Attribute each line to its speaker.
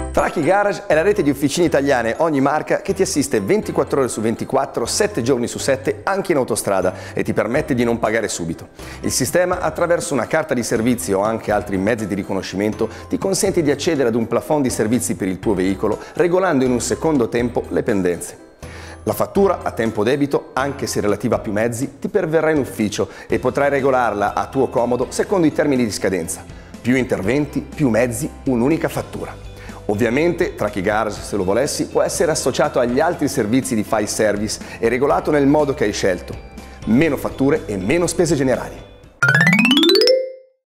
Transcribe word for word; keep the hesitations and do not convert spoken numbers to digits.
Speaker 1: Traki Garage è la rete di officine italiane, ogni marca, che ti assiste ventiquattro ore su ventiquattro, sette giorni su sette, anche in autostrada, e ti permette di non pagare subito. Il sistema, attraverso una carta di servizi o anche altri mezzi di riconoscimento, ti consente di accedere ad un plafond di servizi per il tuo veicolo, regolando in un secondo tempo le pendenze. La fattura a tempo debito, anche se relativa a più mezzi, ti perverrà in ufficio e potrai regolarla a tuo comodo secondo i termini di scadenza. Più interventi, più mezzi, un'unica fattura. Ovviamente, Traki Garage, se lo volessi, può essere associato agli altri servizi di file service e regolato nel modo che hai scelto. Meno fatture e meno spese generali.